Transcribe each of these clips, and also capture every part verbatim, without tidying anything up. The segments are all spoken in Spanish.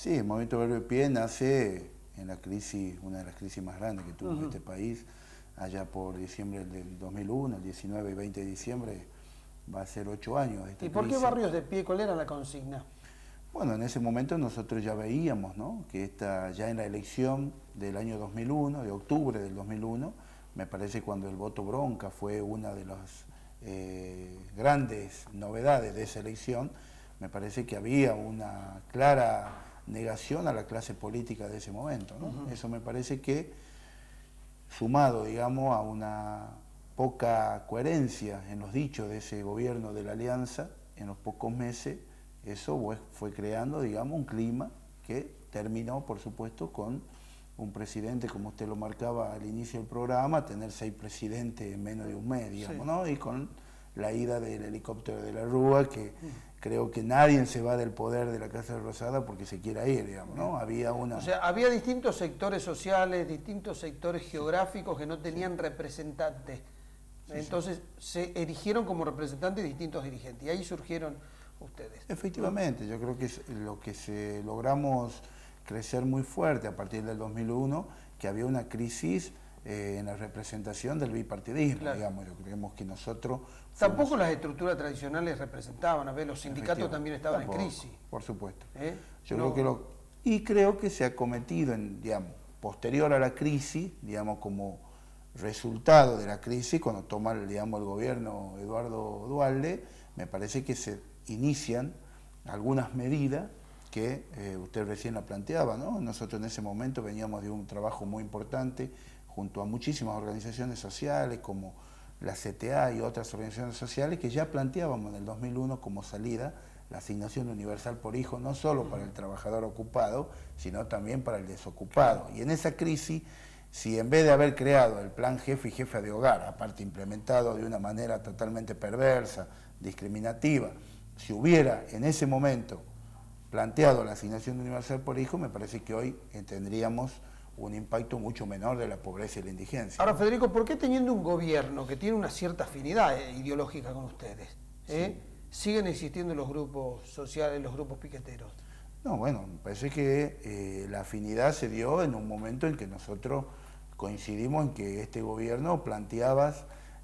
Sí, el Movimiento Verbo de Pie nace en la crisis, una de las crisis más grandes que tuvo uh-huh. este país, allá por diciembre del dos mil uno, el diecinueve y veinte de diciembre, va a ser ocho años de esta ¿Y por crisis. qué Barrios de Pie? ¿Cuál era la consigna? Bueno, en ese momento nosotros ya veíamos, ¿no?, que esta, ya en la elección del año dos mil uno, de octubre del dos mil uno, me parece cuando el voto bronca fue una de las eh, grandes novedades de esa elección, me parece que había una clara negación a la clase política de ese momento, ¿no? Uh-huh. Eso me parece que, sumado, digamos, a una poca coherencia en los dichos de ese gobierno de la Alianza, en los pocos meses, eso fue creando, digamos, un clima que terminó, por supuesto, con un presidente, como usted lo marcaba al inicio del programa, tener seis presidentes en menos de un mes, digamos, sí. ¿no? Y con la ida del helicóptero de la Rúa, que mm. creo que nadie se va del poder de la Casa Rosada porque se quiera ir, digamos, ¿no? Había una... O sea, había distintos sectores sociales, distintos sectores geográficos que no tenían sí. representantes. Sí, Entonces sí. se erigieron como representantes distintos dirigentes y ahí surgieron ustedes. Efectivamente, yo creo que es lo que se logramos crecer muy fuerte a partir del dos mil uno, que había una crisis eh, en la representación del bipartidismo, claro. digamos, yo creemos que nosotros... Tampoco fuimos... las estructuras tradicionales representaban, a ver, los sindicatos también estaban Tampoco, en crisis. Por supuesto. ¿Eh? Yo no. creo que lo... Y creo que se ha cometido, en, digamos, posterior a la crisis, digamos, como resultado de la crisis, cuando toma, digamos, el gobierno Eduardo Duhalde, me parece que se inician algunas medidas que eh, usted recién la planteaba, ¿no? Nosotros en ese momento veníamos de un trabajo muy importante junto a muchísimas organizaciones sociales como la C T A y otras organizaciones sociales que ya planteábamos en el dos mil uno como salida la asignación universal por hijo, no solo para el trabajador ocupado, sino también para el desocupado. Y en esa crisis, si en vez de haber creado el plan jefe y jefa de hogar, aparte implementado de una manera totalmente perversa, discriminativa, si hubiera en ese momento planteado la asignación universal por hijo, me parece que hoy tendríamos un impacto mucho menor de la pobreza y la indigencia. Ahora, Federico, ¿por qué teniendo un gobierno que tiene una cierta afinidad ideológica con ustedes, eh, sí. siguen existiendo los grupos sociales, los grupos piqueteros? No, bueno, me parece que eh, la afinidad se dio en un momento en que nosotros coincidimos en que este gobierno planteaba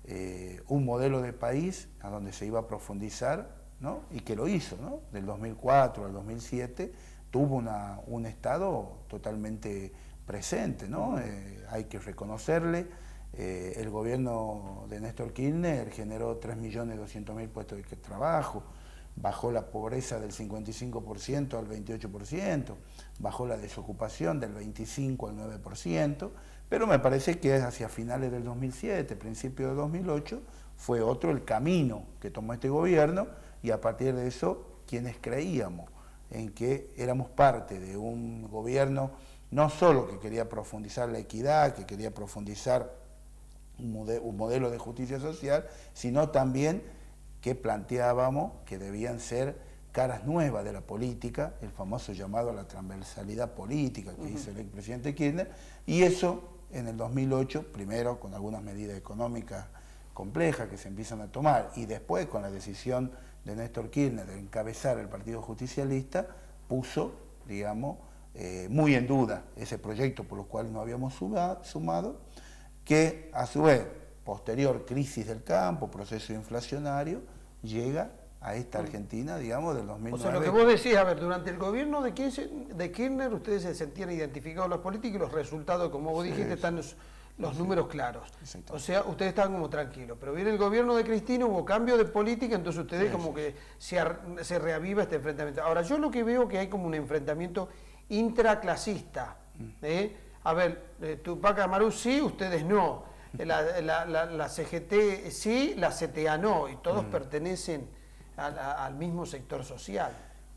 eh, un modelo de país a donde se iba a profundizar, ¿no? Y que lo hizo, ¿no? Del dos mil cuatro al dos mil siete tuvo una, un Estado totalmente presente, ¿no? Eh, hay que reconocerle, eh, el gobierno de Néstor Kirchner generó tres millones doscientos mil puestos de trabajo, bajó la pobreza del cincuenta y cinco por ciento al veintiocho por ciento, bajó la desocupación del veinticinco al nueve por ciento, pero me parece que hacia finales del dos mil siete, principios de dos mil ocho, fue otro el camino que tomó este gobierno, y a partir de eso, quienes creíamos en que éramos parte de un gobierno no solo que quería profundizar la equidad, que quería profundizar un, mode un modelo de justicia social, sino también que planteábamos que debían ser caras nuevas de la política, el famoso llamado a la transversalidad política que uh-huh. hizo el expresidente Kirchner, y eso en el dos mil ocho, primero con algunas medidas económicas complejas que se empiezan a tomar, y después con la decisión de Néstor Kirchner de encabezar el Partido Justicialista, puso, digamos, eh, muy en duda ese proyecto por el cual nos habíamos suma, sumado, que a su vez, posterior crisis del campo, proceso inflacionario, llega a esta Argentina, digamos, del dos mil nueve. O sea, lo que vos decís, a ver, durante el gobierno de Kirchner, de Kirchner ustedes se sentían identificados los políticos y los resultados, como vos dijiste, sí, están los, los sí. números claros. O sea, ustedes estaban como tranquilos. Pero viene el gobierno de Cristina, hubo cambio de política, entonces ustedes sí, como sí. que se, se reaviva este enfrentamiento. Ahora, yo lo que veo que hay como un enfrentamiento intraclasista. ¿eh? A ver, eh, Tupac Amaru sí, ustedes no. La, la, la, la C G T sí, la C T A no. Y todos mm. pertenecen al, al mismo sector social.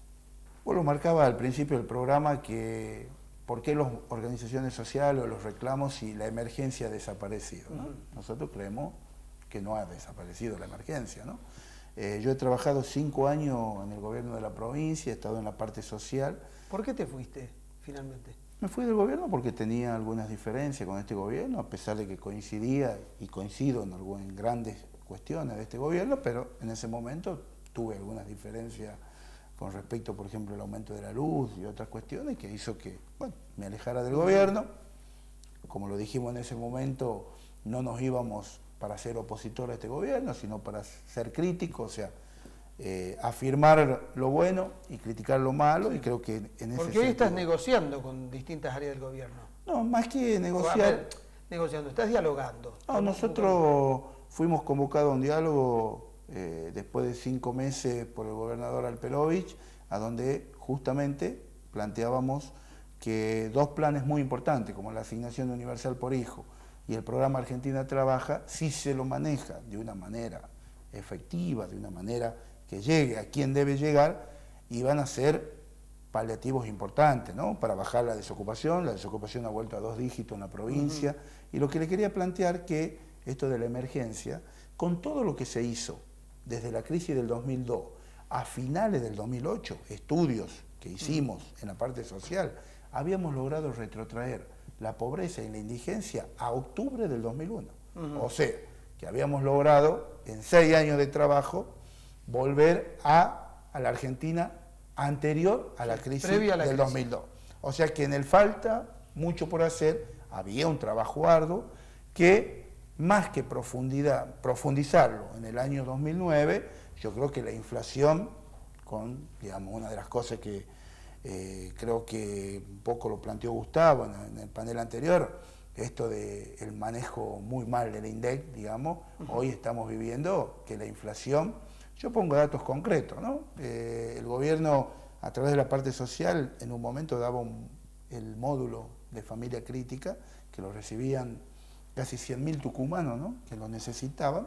Vos lo marcaba al principio del programa que por qué las organizaciones sociales o los reclamos si la emergencia ha desaparecido, ¿no? Uh-huh. Nosotros creemos que no ha desaparecido la emergencia, ¿no? Eh, yo he trabajado cinco años en el gobierno de la provincia, he estado en la parte social. ¿Por qué te fuiste finalmente? Me fui del gobierno porque tenía algunas diferencias con este gobierno, a pesar de que coincidía y coincido en, algunas, en grandes cuestiones de este gobierno, pero en ese momento tuve algunas diferencias con respecto, por ejemplo, al aumento de la luz y otras cuestiones, que hizo que, bueno, me alejara del gobierno. Como lo dijimos en ese momento, no nos íbamos para ser opositores a este gobierno, sino para ser críticos, o sea, eh, afirmar lo bueno y criticar lo malo, y creo que en ese Porque sentido... hoy estás negociando con distintas áreas del gobierno. No, más que negociar... Ver, negociando, estás dialogando. No, nosotros fuimos convocados a un diálogo eh, después de cinco meses por el gobernador Alperovich, a donde justamente planteábamos que dos planes muy importantes, como la asignación universal por hijo y el programa Argentina Trabaja, si se lo maneja de una manera efectiva, de una manera que llegue a quien debe llegar, iban a ser paliativos importantes, ¿no? Para bajar la desocupación. La desocupación ha vuelto a dos dígitos en la provincia. Uh-huh. Y lo que le quería plantear que esto de la emergencia, con todo lo que se hizo desde la crisis del dos mil dos a finales del dos mil ocho, estudios que hicimos uh-huh. en la parte social, habíamos logrado retrotraer la pobreza y la indigencia a octubre del dos mil uno. Uh-huh. O sea, que habíamos logrado en seis años de trabajo volver a, a la Argentina anterior a la crisis a la del crisis. dos mil dos. O sea que en el falta mucho por hacer, había un trabajo arduo que, más que profundidad, profundizarlo en el año dos mil nueve, yo creo que la inflación, con, digamos, una de las cosas que eh, creo que un poco lo planteó Gustavo en, en el panel anterior, esto del manejo muy mal del INDEC, digamos, uh-huh. Hoy estamos viviendo que la inflación, yo pongo datos concretos, ¿no? Eh, el gobierno, a través de la parte social, en un momento daba un, el módulo de familia crítica, que lo recibían casi cien mil tucumanos, ¿no? Que lo necesitaban.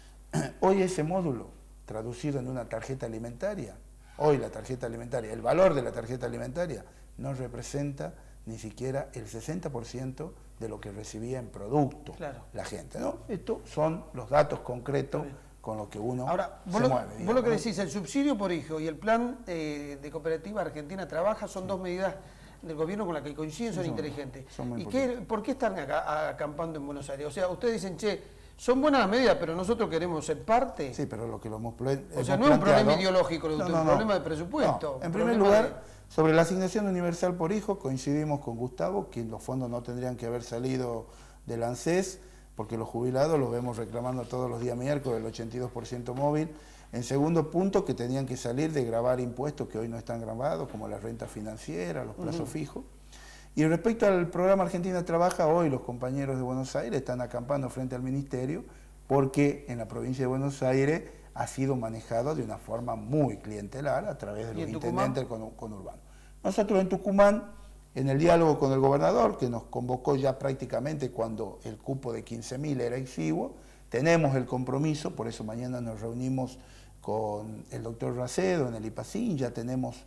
Hoy ese módulo, traducido en una tarjeta alimentaria, hoy la tarjeta alimentaria, el valor de la tarjeta alimentaria no representa ni siquiera el sesenta por ciento de lo que recibía en producto claro. la gente, ¿no? Estos son los datos concretos con los que uno Ahora, se vos lo, mueve. Vos digamos, lo que ¿no? decís, el subsidio por hijo y el plan eh, de cooperativa Argentina Trabaja son sí. dos medidas del gobierno con las que coinciden, son, son inteligentes. Son ¿Y qué, por qué están acá, acampando en Buenos Aires? O sea, ustedes dicen, che, son buenas medidas, pero nosotros queremos ser parte. Sí, pero lo que lo hemos, o hemos sea, no es un problema ideológico, no, es un no, problema no. de presupuesto. No. En primer lugar, de... sobre la asignación universal por hijo, coincidimos con Gustavo, que los fondos no tendrían que haber salido del ANSES, porque los jubilados los vemos reclamando todos los días miércoles, el ochenta y dos por ciento móvil. En segundo punto, que tenían que salir de gravar impuestos que hoy no están grabados, como la renta financiera, los plazos uh-huh. fijos. Y respecto al programa Argentina Trabaja, hoy los compañeros de Buenos Aires están acampando frente al Ministerio, porque en la provincia de Buenos Aires ha sido manejado de una forma muy clientelar a través de los intendentes conurbanos. Nosotros en Tucumán, en el diálogo con el gobernador, que nos convocó ya prácticamente cuando el cupo de quince mil era exiguo, tenemos el compromiso, por eso mañana nos reunimos con el doctor Racedo en el IPACIN, ya tenemos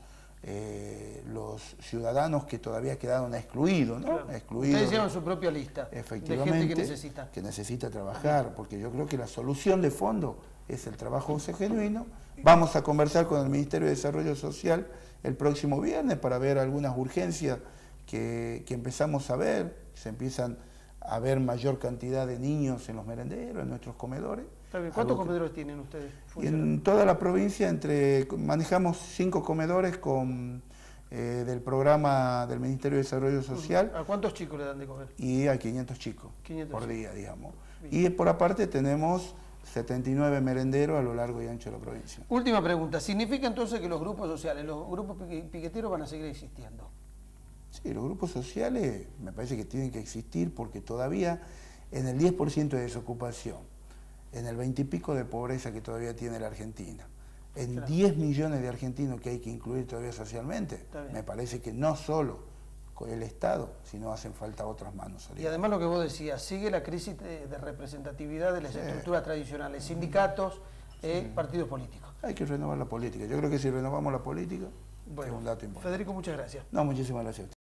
eh, los ciudadanos que todavía quedaron excluidos, ¿no? Claro. Excluidos. Ustedes llevan su propia lista efectivamente, de gente que necesita. Que necesita trabajar, porque yo creo que la solución de fondo es el trabajo genuino. Vamos a conversar con el Ministerio de Desarrollo Social el próximo viernes para ver algunas urgencias que, que empezamos a ver, se empiezan a ver mayor cantidad de niños en los merenderos, en nuestros comedores. ¿Cuántos comedores que, tienen ustedes? En toda la provincia entre manejamos cinco comedores con eh, del programa del Ministerio de Desarrollo Social. ¿A cuántos chicos le dan de comer? Y a quinientos chicos quinientos por chicos. día, digamos. Bien. Y por aparte tenemos setenta y nueve merenderos a lo largo y ancho de la provincia. Última pregunta, ¿significa entonces que los grupos sociales, los grupos piqueteros van a seguir existiendo? Sí, los grupos sociales me parece que tienen que existir porque todavía en el diez por ciento de desocupación, en el veinte y pico de pobreza que todavía tiene la Argentina, en claro. diez millones de argentinos que hay que incluir todavía socialmente, me parece que no solo con el Estado, sino hacen falta otras manos. Y además lo que vos decías, sigue la crisis de, de representatividad de las sí. estructuras tradicionales, sindicatos, eh, sí. partidos políticos. Hay que renovar la política. Yo creo que si renovamos la política, bueno, es un dato importante. Federico, muchas gracias. No, muchísimas gracias.